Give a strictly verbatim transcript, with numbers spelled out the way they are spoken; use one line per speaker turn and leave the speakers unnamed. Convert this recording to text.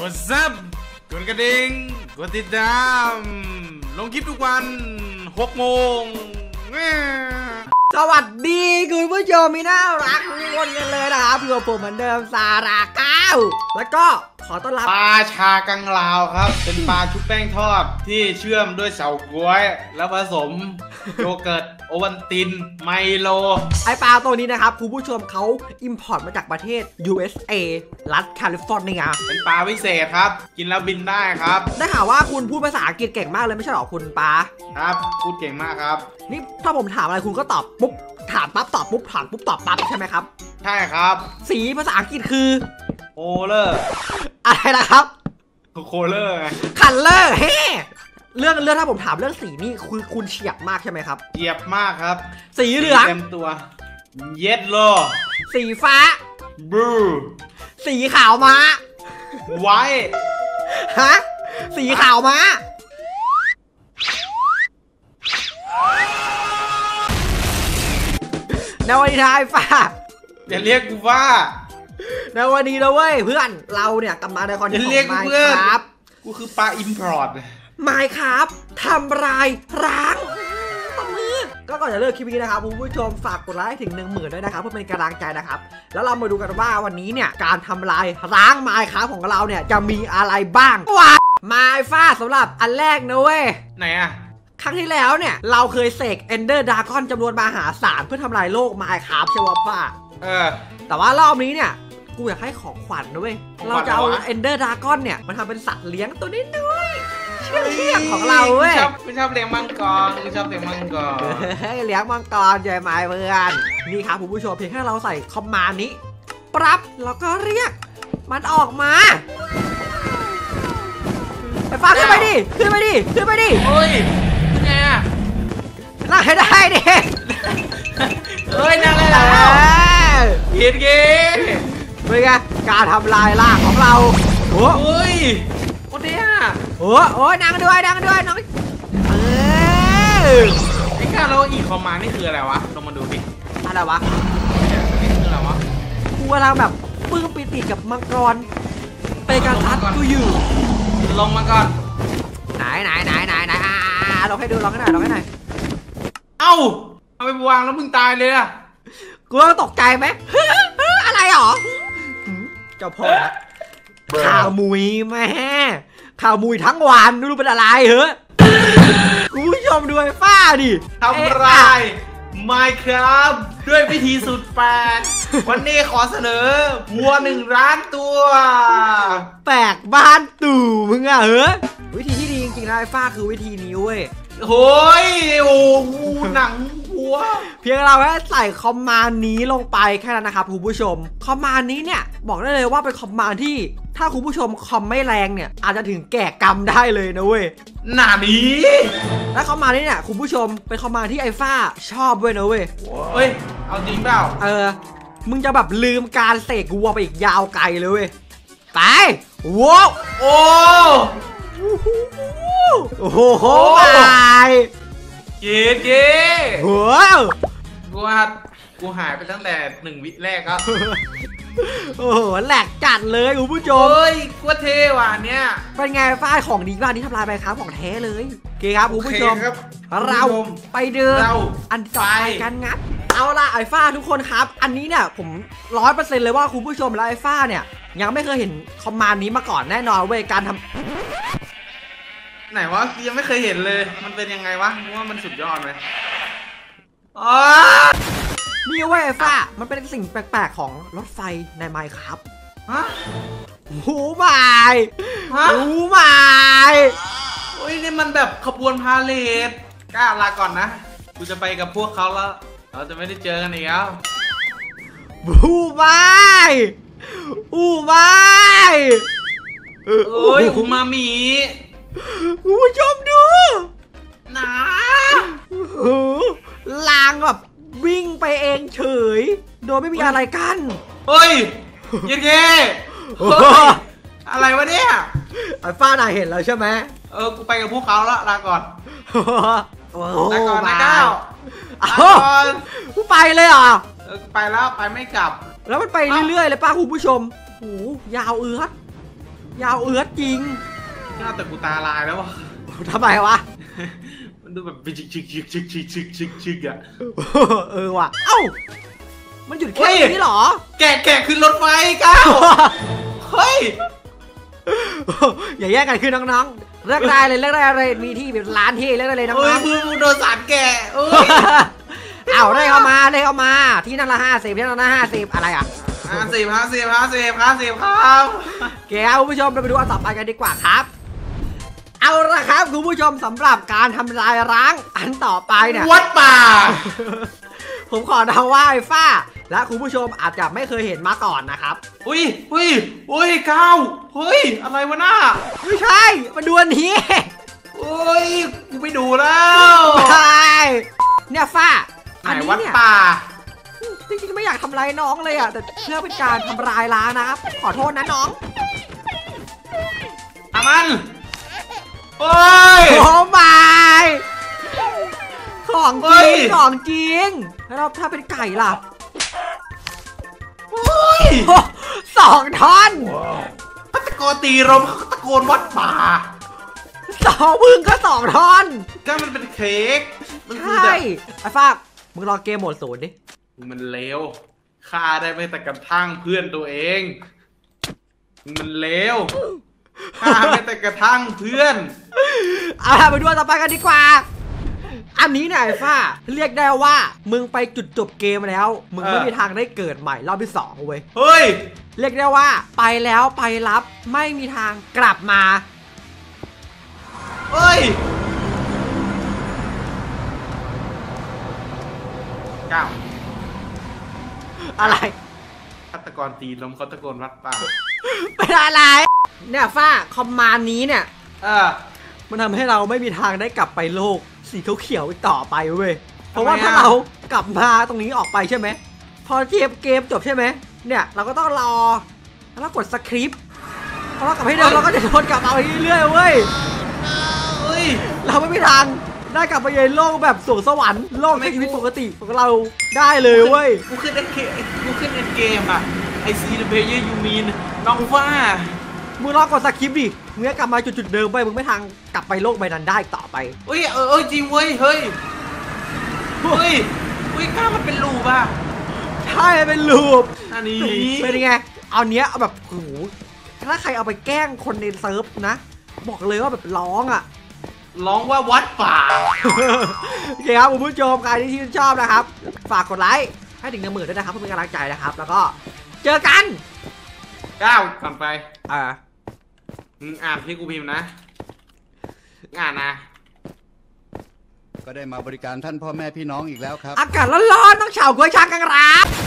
ดซับกดกระดิ่งกดติดตามลงคลิปทุกวันหกโมง
สวัสดีคุณผู้ชมมีน่ารักทุกคนกันเลยนะครับอยู่กับผมเหมือนเดิมซาราเก้าแล้วก็ขอต้อนรับ
ปลาชากังลาวครับเป็นปลาชุบแป้งทอดที่เชื่อมด้วยเฉาก๊วยแล้วผสมโยเกิร์ตโอวัลตินไมโล
ไอปลาตัวนี้นะครับคุณผู้ชมเขาอิมพอร์ตมาจากประเทศ ยู เอส เอ รัฐแคลิฟอร์เนีย
เป็นปลาพิเศษครับกินแล้วบินได้ครับ
ได้ข่าวว่าคุณพูดภาษาอังกฤษเก่งมากเลยไม่ใช่หรอคุณปลา
ครับพูดเก่งมากครับ
นี่ถ้าผมถามอะไรคุณก็ตอบปุ๊บถามปั๊บตอบปุ๊บถามปุ๊บตอบปั๊บใช่ไหมครับ
ใช่ครับ
สีภาษาอังกฤษคือ
โอเลอร์
อะไรนะครับ
โคเลอร์
คัลเลอร์เฮ้เรื่องเรื่องถ้าผมถามเรื่องสีนี่คือคุณเฉียบมากใช่ไหมครับ
เฉียบมากครับ
สีเหลือง
เต็มตัวเยลโล
สีฟ้า
บลู
สีขาวม้า
ไวท์
ฮะสีขาวม้าในวันนี้ทายฟ้า
อย่าเรียกกูว่า
ในวันนี้นะเว้ยเพื่อนเราเนี่ยกลับมาในคอนเทนต์ของ Minecraft
กูคือปลาอิมพอร์ต
Minecraft ทำลายร้างตบมือก็ก่อนจะเลิกคลิปนี้นะครับคุณผู้ชมฝากกดไลค์ถึงหนึ่งหมื่นด้วยนะครับเพื่อเป็นกำลังใจนะครับแล้วเรามาดูกันว่าวันนี้เนี่ยการทำลายร้าง Minecraft ของเราเนี่ยจะมีอะไรบ้างว้าไม้ฟ้าสำหรับอันแรกนะเว้ย
ไหนอะ
ครั้งที่แล้วเนี่ยเราเคยเสก Ender Dragon จำนวนมหาศาลเพื่อทำลายโลก Minecraft ใช่ไหมป้า
เออ
แต่ว่ารอบนี้เนี่ยกูอยากให้ของขวัญนะเว้ยเราจะเอา Ender Dragon เนี่ยมาทำเป็นสัตว์เลี้ยงตัวน้อยๆเชื่องเชื่องของเราเว้ย
ไม่ชอบเลี้ยงมังกรไม่ชอบเลี้ยงมังกร
เลี้ยงมังกรใช่ไหมเพื่อนนี่ครับคุณผู้ชมเพียงแค่เราใส่คอมมานด์นี้ปรับแล้วก็เรียกมันออกมาไปฟ้าขึ้นไปดิขึ้นไปดิขึ้นไปดิ
โอ้ยไงอะ
นั่งให้ได้ดิ
เฮ้ยนั่งเลยแล้วเกียร์เกียร์
เป็นไงการทำลายล่างของเราโอ้
ยโอ้เดีย
โอ้โอ้นั่งด้วยนั่งด้วยน้องเออ
ไอ้ข้าเราอีกคอมมานี่คืออะไรวะลองมาดูดิ
อะไรวะ
นี่คืออะไรวะ
กูกำลังแบบปลื้มปิติกับมังกรเป็นการทัดกูอยู่
ลงมาก่อน
ไหนไหนไหนไหนไหนอ่าลองให้ดูลองให้หน่อยลองให้หน่อย
เอ้าเอาไปวางแล้วมึงตายเลยอะ
กูต้องตกใจไหมอะไรหรอเจ้าพ่อข่าวมุยแม่ข่าวมุยทั้งวันไม่รู้เป็นอะไรเหรอคุณผู้ชมดูไอ้ฟ้าดิ
ทำลาย Minecraft ด้วยวิธีสุดแปลกวันนี้ขอเสนอวัวหนึ่งล้านตัว
แปลกบ้านตู่มึงอะเหรอวิธีที่ดีจริงๆนะไอ้ฟ้าคือวิธีนี้เว้ย
โอ้ยโอ้หนังวัว
เพียงเราแค่ใส่คอมมานด์นี้ลงไปแค่นั้นนะครับคุณผู้ชมคอมมานด์นี้เนี่ยบอกได้เลยว่าเป็นคอมมานด์ที่ถ้าคุณผู้ชมคอมไม่แรงเนี่ยอาจจะถึงแก่กรรมได้เลยนะเว้ย
หนานี้
และคอมมานด์นี้เนี่ยคุณผู้ชมเป็นคอมมานด์ที่ไอ้ฟ้าชอบเว้ยนะเว้ย
เฮ้ยเอาจริงเปล่า
เออมึงจะแบบลืมการเสกวัวไปอีกยาวไกลเลยเว้ยไปว้าว
โอ้
โอ้โหตาย
เก๋เก๋
ว้าว
กูว่ากูหายไปตั้งแต่หนึ่งวิแรกครับ
โอ้โหแหลกจัดเลยคุณผู้ชม
เฮ้ยกูเท่ว่ะเนี่ย
เป็นไงฝ้ายของดีบ้านนี้ทำลายไปครับของแท้เลยโอเคครับคุณผู้ชมเราไปเดินอันต่อไปกันงัดเอาละไอ้ฝ้าทุกคนครับอันนี้เนี่ยผมร้อยเปอร์เซ็นต์เลยว่าคุณผู้ชมและไอ้ฝ้าเนี่ยยังไม่เคยเห็นคอมมานด์นี้มาก่อนแน่นอนเว้ยการทำ
ไหนวะยังไม่เคยเห็นเลยมันเป็นยังไงวะว่ามันสุดยอดไหมอ๋อ
นี่เว้ยไอ้ฟ้ามันเป็นสิ่งแปลกๆของรถไฟในไมค์ครับ
ฮะ
หูหมายหูหมาย
โอ้ยนี่มันแบบขบวนพาเลทกล้าลาก่อนนะกูจะไปกับพวกเขาแล้วเราจะไม่ได้เจอกันอีกแล้ว
หูหมายหูหมาย
โอ้ยคุณมามี
คุณผู้ชมดู
นะ
ลางแบบวิ่งไปเองเฉยโดยไม่มีอะไรกัน
เฮ้ยเย้เย้อะไรวะเนี่ย
ไอ้ฟ้าน่าเห็นแล้วใช่ไหม
เออกูไปกับพวกเขาแล้วลาก่อนลาก่อนนะ
ก้า
ว
กูไปเลยอ่ะ
เออไปแล้วไปไม่กลับ
แล้วมันไปเรื่อยๆเลยป้าคุณผู้ชมโหยาวเอื้อยาวเอื้อจริง
น่าแต่กูตาลายแล้ววะ
ทำไมวะ
มันดูแบบชิกชิกชิกชิกชิกชิกชิกชิกอะ
เออว่ะเอ้ามันหยุดแค่นี้หรอ
แกะแกะขึ้นรถไฟก้าวเฮ้ย
อย่าแย่งกันคือน้องๆเลือกได้เลยเลือกได้เลยมีที่แบบร้านที่เลือกได้เลยน้อง
เฮ้ย
ๆ
มึงโดนสารแกะเอ้ย
เอาได้เข้ามาได้เข้ามาที่นั่นละห้าสิบที่นั่นละห้าสิบอะไรอ่ะ
ห้าสิบห้าสิบห้าสิบห้าสิบครับ
แกคุณผู้ชมเราไปดูอันต่อไปกันดีกว่าครับ เอาละครับคุณผู้ชมสำหรับการทำลายร้างอันต่อไปเนี่ย
วัดป่า
ผมขอเดาว่าไอ้ฝ้า และคุณผู้ชมอาจจะไม่เคยเห็นมาก่อนนะครับ
อุ้ยอุ้ยอุ้ยก้าวเฮ้ยอะไรวะน่า
ไม่ใช่มาดูอันนี้
เฮ้ยกูไปดูแล้ว
ใช่เนี่ยฝ้า
ไหน
อันนี้
วัด
เนี่ย
ป่า
จริงๆไม่อยากทำร้ายน้องเลยอ่ะแต่เพื่อเป็นการทำลายร้างนะครับขอโทษนะน้อง
อามันเฮ้ย
โอ้ my ของจ
เฮ้
ริ
ย
งของจริงแล้วถ้าเป็นไก่ล่ะ
เฮ้ย
โอ้สองท่อน
ตะโกนตีลมเขาตะโกนวัดป่า
สองมึงก็สองท่อน
ก็มันเป็นเค้กมันคือ
ใช่
แบบ
ไอ้ฟากมึงลองเกมโหมดศูนย์ดิ
มันเลวฆ่าได้ไม่แต่กระทั่งเพื่อนตัวเองมันเลวฆ่าไม่แต่กระทั่งเพื่อน
เอาล่ะไปดูอันต่อไปกันดีกว่า อันนี้เนี่ยไอ้ฟ้าเรียกได้ว่ามึงไปจุดจบเกมแล้ว มึงไม่มีทางได้เกิดใหม่รอบที่สองเว้ย
เฮ้ย
เรียกได้ว่าไปแล้วไปรับไม่มีทางกลับมา
เฮ้ยก้าว
อะไร
ฆาตกรตีลมเขาตะโกนวัดป่า
เป็นอะไร เนี่ยฟ้าคอมมานด์นี้เนี่ย
เออ
มันทำให้เราไม่มีทางได้กลับไปโลกสีเขียวๆอีกต่อไปเว้ย เพราะว่า
ทำไมอะ
ถ้าเรากลับมาตรงนี้ออกไปใช่ไหม พอเกมเกมจบใช่ไหม เนี่ยเราก็ต้องรอ แล้วกดสคริปต์พอเรากลับให้เดิมเราก็จะโดนกลับมาเรื่อยๆเว้ย
เฮ้ย
เราไม่มีทางได้กลับไปในโลกแบบสวงสวรรค์โลกใช้ชีวิตปกติของเราได้เลยเว้ย
กูขึ้นเอ็นเกมกูขึ้นเอ็นเกมอ่ะไอซีเดเบย์ยูมีนน้องว่า
มึงลองกดสคริปต์ดิมึงจะกลับมาจุดๆเดิมไปมึงไม่ทางกลับไปโลกใบนั้นได้ต่อไป
เฮ้ยเออเออจริงเว้ยเฮ้ยเฮ้ยเฮ้ยกล้ามันเป็นรูป่ะ
ใช่เป็นลูป
อันนี้
เป็นยังไง เอาเนี้ยเอาแบบโอ้โหถ้าใครเอาไปแกล้งคนในเซิร์ฟนะ บอกเลยว่าแบบร้องอ่ะ
ร้องว่าวัดป่า
โอเคครับคุณผู้ชมใครที่ชื่นชอบนะครับ ฝากกดไลค์ให้ถึงหนึ่งหมื่นด้วยนะครับเพื่อเป็นกำลังใจนะครับ แล้วก็เจอกัน
ก้าวก่อนไป
อ่า
มึงอ่านที่กูพิมพ์นะมึงอ่านนะ
ก็ได้มาบริการท่านพ่อแม่พี่น้องอีกแล้วครับ
อากาศร้อนๆต้องเฉาก๊วยช้างกันครับ